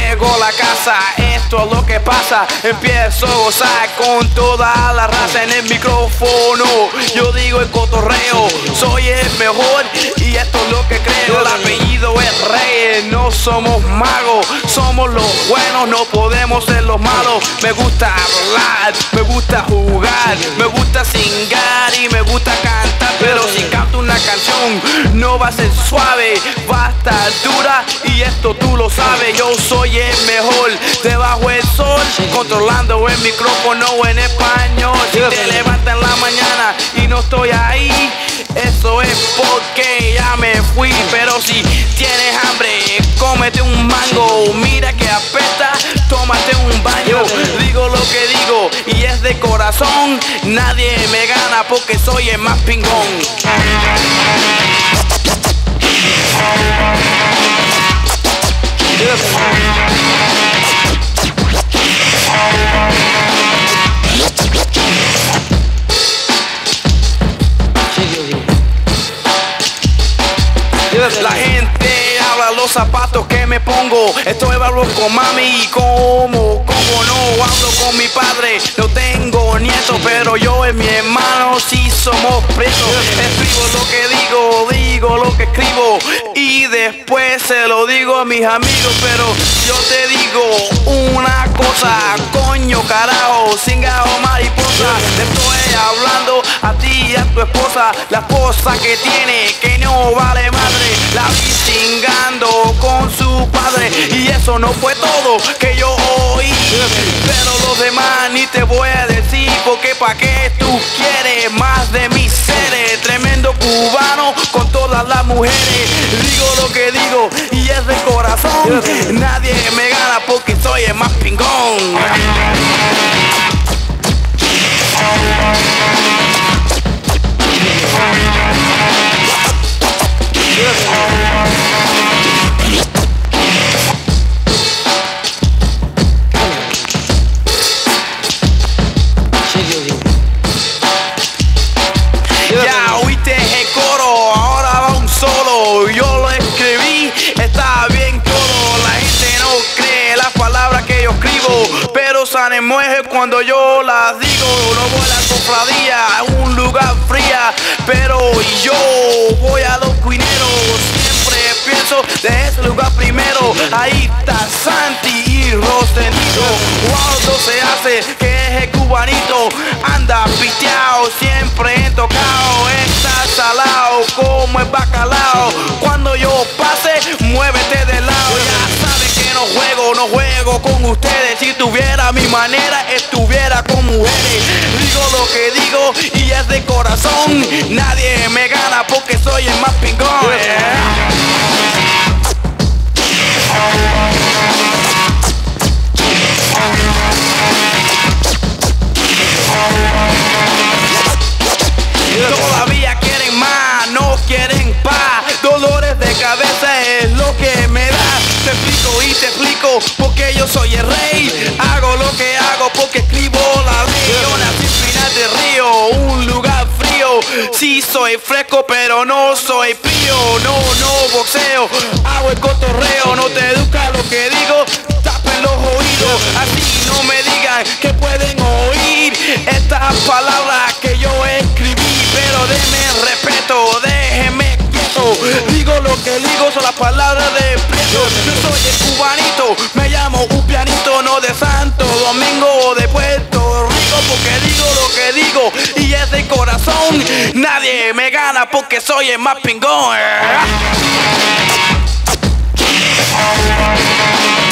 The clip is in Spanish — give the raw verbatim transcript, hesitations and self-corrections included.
llego a la casa, esto es lo que pasa. Empiezo a gozar con toda la raza en el micrófono. Yo digo el cotorreo, soy el mejor y esto es lo que creo. El apellido es Reyes, no somos magos, somos los buenos, no podemos ser los malos. Me gusta hablar, me gusta jugar, me gusta singar y me gusta cantar. Pero si canto una canción no va a ser suave, va a estar dura y esto tú lo sabes. Yo soy el mejor debajo del sol, controlando el micrófono en español. Si te levantas en la mañana y no estoy ahí, eso es porque ya me fui. Pero si tienes hambre, cómete un mango. Mira que apesta, tómate un baño. Digo lo que digo y es de corazón. Nadie me gana porque soy el más pingón. La gente habla los zapatos que me pongo. Estoy hablo con mami y como, como no hablo con mi padre. No tengo nietos, pero yo y mi hermano sí somos presos. Escribo lo que digo, digo lo que escribo y después se lo digo a mis amigos. Pero yo te digo una cosa, coño carajo, cingao mariposa. Te estoy hablando a ti y a tu esposa, la esposa que tiene que no vale madre. La vi cingando con su padre y eso no fue todo que yo oí. Pero los demás ni te voy a decir, porque pa' qué tú quieres más de mis seres. Tremendo cubano con todas las mujeres. Digo lo que digo y es de corazón. Nadie me gana porque soy el más pingón. Ya oíste el coro, ahora va un solo. Yo lo escribí, está bien todo. La gente no cree las palabras que yo escribo, pero San mueve cuando yo las digo. No voy a la cofradía, a un lugar fría, pero yo voy a los cuineros. Siempre pienso de ese lugar primero. Ahí está Santi y Rosenito. Cuando se hace que es el cubanito, anda piteado, siempre he tocado. Está salado como el bacalao. Cuando yo pase, muévete de lado. Ya sabes que no juego, no juego con ustedes. Si tuviera mi manera, estuviera con mujeres. Digo lo que digo y es de corazón. Nadie me gana porque soy el más pingón. Todavía quieren más, no quieren paz. Dolores de cabeza es lo que me da. Te explico y te explico porque yo soy el rey. Hago lo que hago porque escribo la ley. Yo nací en Pinar del Río, un lugar frío. Sí soy fresco pero no soy frío. No, no boxeo, hago el cotorreo. No te educa lo que digo, tapen los oídos. Así no me digan que pueden oír estas palabras que yo escribí. Pero denme respeto, déjenme quieto. Digo lo que digo, son las palabras de preso. Yo soy el cubanito, me llamo un pianito. No de Santo Domingo o de Puerto Rico, porque digo lo que digo y es de corazón. Nadie me gana porque soy el más pingón.